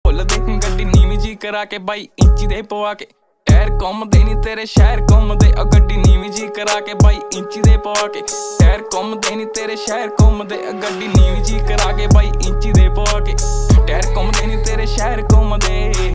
ਭੁੱਲ ਦੇ ਗੱਡੀ ਨੀਵੀਂ ਜੀ ਕਰਾ ਕੇ ਬਾਈ ਇੰਚੀ ਦੇ ਪਵਾ ਕੇ ਟਾਇਰ ਘੁੰਮਦੇ ਨੀ ਤੇਰੇ ਸ਼ਹਿਰ ਘੁੰਮਦੇ ਆ ਗੱਡੀ ਨੀਵੀਂ ਜੀ ਕਰਾ ਕੇ ਬਾਈ ਇੰਚੀ ਦੇ ਪਵਾ ਕੇ ਟਾਇਰ ਘੁੰਮਦੇ ਨੀ ਤੇਰੇ ਸ਼ਹਿਰ ਘੁੰਮਦੇ ਆ ਗੱਡੀ ਨੀਵੀਂ ਜੀ ਕਰਾ ਕੇ